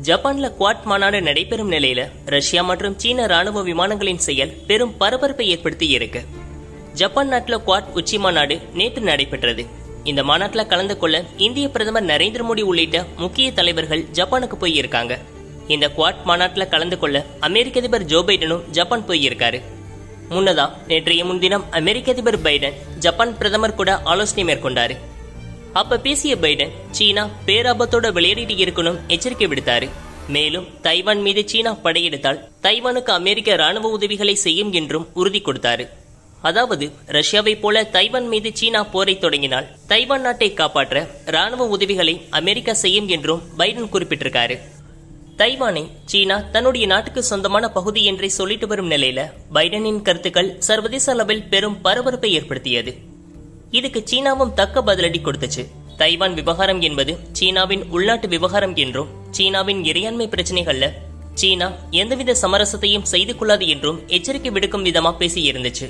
ஜப்பான்ல குவாட் மாநாடு நடைபெறும் நிலையில ரஷ்யா மற்றும் சீன ராணுவ விமானங்களின் செயல் பெரும் பரபரப்பை ஏற்படுத்தி இருக்கு. ஜப்பான் நாட்டுல குவாட் உச்சி மாநாடு நேற்று நடைபெற்றது. இந்த மாநாட்டுல கலந்து கொள்ள இந்திய பிரதமர் நரேந்திர மோடி உள்ளிட்ட முக்கிய தலைவர்கள் ஜப்பானுக்கு போயிருக்காங்க. இந்த குவாட் மாநாட்டுல கலந்து கொள்ள அமெரிக்க அதிபர் ஜோ பைடனும் ஜப்பான் போயிருக்காரு. முன்னதா நேற்றைய முன்தினம் அமெரிக்க அதிபர் பைடன் ஜப்பான் பிரதமர் கூட ஆலோசனை மேற்கொண்டாரு. அப்ப பேசிய பைடன் சீனா பேராபத்தோட விளையாடிட்டு இருக்கணும் எச்சரிக்கை விடுத்தாரு. மேலும் தைவான் மீது சீனா படையெடுத்தால் தைவானுக்கு அமெரிக்க ராணுவ உதவிகளை செய்யும் என்றும் உறுதி கொடுத்தாரு. அதாவது ரஷ்யாவை போல தைவான் மீது சீனா போரை தொடங்கினால் தைவான் நாட்டை காப்பாற்ற ராணுவ உதவிகளை அமெரிக்கா செய்யும் என்றும் பைடன் குறிப்பிட்டிருக்காரு. தைவானை சீனா தன்னுடைய நாட்டுக்கு சொந்தமான பகுதி என்றே சொல்லிட்டு வரும் நிலையில பைடனின் கருத்துக்கள் சர்வதேச அளவில் பெரும் பரபரப்பை ஏற்படுத்தியது. இதுக்கு சீனாவும் தக்க பதிலடி கொடுத்துச்சு. தைவான் விவகாரம் என்பது சீனாவின் உள்நாட்டு விவகாரம் என்றும் சீனாவின் இறையாண்மை பிரச்சனைகள்ல சீனா எந்தவித சமரசத்தையும் செய்து கொள்ளாது என்றும் எச்சரிக்கை விடுக்கும் விதமா பேசி இருந்துச்சு.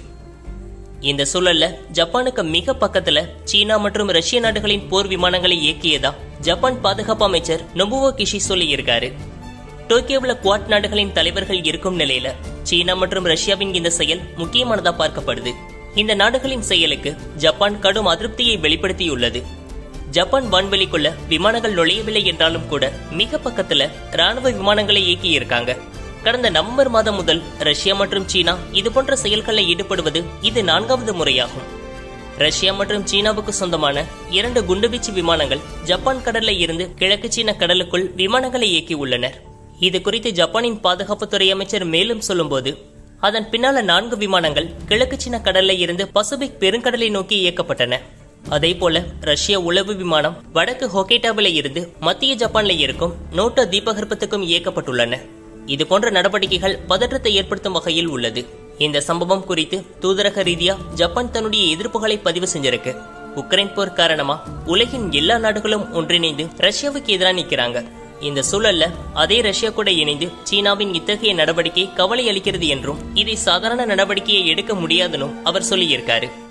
இந்த சூழல்ல ஜப்பானுக்கு மிக பக்கத்துல சீனா மற்றும் ரஷ்ய நாடுகளின் போர் விமானங்களை இயக்கியதா ஜப்பான் பாதுகாப்பு அமைச்சர் நொபுவோ கிஷி சொல்லி இருக்காரு. டோக்கியோவில் குவாட் நாடுகளின் தலைவர்கள் இருக்கும் நிலையில சீனா மற்றும் ரஷ்யாவின் இந்த செயல் முக்கியமானதா பார்க்கப்படுது. இந்த நாடுகளின் செயலுக்கு ஜப்பான் கடும் அதிருப்தியை வெளிப்படுத்தியுள்ளது. ஜப்பான் வான்வெளிக்குள்ள விமானங்கள் நுழையவில்லை என்றாலும் கூட மிக பக்கத்துல ராணுவ விமானங்களை இயக்கி இருக்காங்க. கடந்த நவம்பர் மாதம் முதல் ரஷ்யா மற்றும் சீனா இதுபோன்ற செயல்களில் ஈடுபடுவது இது 4வது முறையாகும். ரஷ்யா மற்றும் சீனாவுக்கு சொந்தமான 2 குண்டுவீச்சு விமானங்கள் ஜப்பான் கடல்ல இருந்து கிழக்கு சீன கடலுக்குள் விமானங்களை இயக்கி உள்ளனர். இது குறித்து ஜப்பானின் பாதுகாப்புத்துறை அமைச்சர் மேலும் சொல்லும்போது, அதன் பின்னால 4 விமானங்கள் கிழக்கு சீன கடல்ல இருந்து பசிபிக் பெருங்கடலை நோக்கி இயக்கப்பட்டன. அதே போல ரஷ்ய உளவு விமானம் வடக்கு ஹோகேட்டாவில இருந்து மத்திய ஜப்பான்ல இருக்கும் நோட்டோ தீபகற்பத்துக்கும் இயக்கப்பட்டுள்ளன. இது போன்ற நடவடிக்கைகள் பதற்றத்தை ஏற்படுத்தும் வகையில் உள்ளது. இந்த சம்பவம் குறித்து தூதரக ரீதியா ஜப்பான் தன்னுடைய எதிர்ப்புகளை பதிவு செஞ்சிருக்கு. உக்ரைன் போர் காரணமா உலகின் எல்லா நாடுகளும் ஒன்றிணைந்து ரஷ்யாவுக்கு எதிராக நிற்கிறாங்க. இந்த சூழல்ல அதே ரஷ்யா கூட இணைந்து சீனாவின் இத்தகைய நடவடிக்கை கவலை அளிக்கிறது என்றும் இதை சாதாரண நடவடிக்கையை எடுக்க முடியாதுன்னு அவர் சொல்லியிருக்காரு.